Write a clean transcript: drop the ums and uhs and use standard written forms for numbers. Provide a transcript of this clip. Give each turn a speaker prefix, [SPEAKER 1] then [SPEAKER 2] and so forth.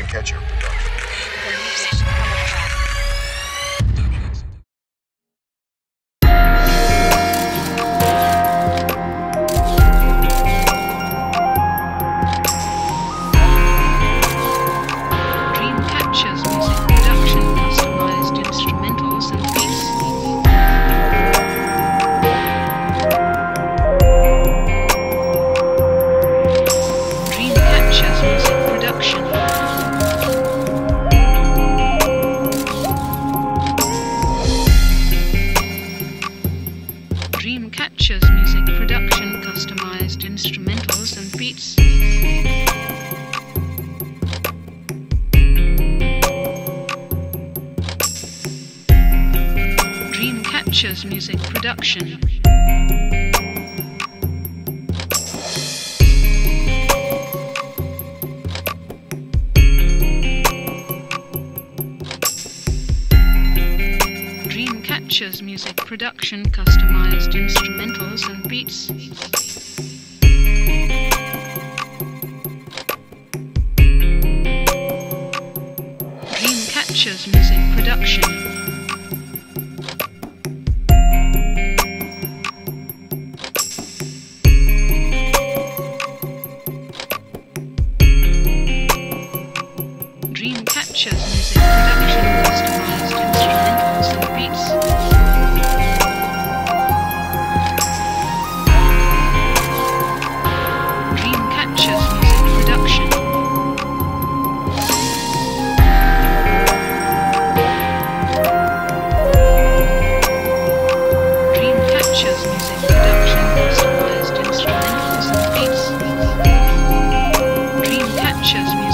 [SPEAKER 1] Catcher Production.
[SPEAKER 2] Dream Catchers Music Production customized instrumentals and beats. Dream Catchers Music Production. Dream Catchers Music Production customized instrumentals and beats. Dream Catchers Music Production. Dream Catchers Music Production customized instrumentals and beats. Dream Catchers Music Production. Dream Catchers Music Production customized instrumentals and beats. Dream Catchers Music Production. Dream Catchers Music Production customized instrumentals and beats. Dream Catchers Music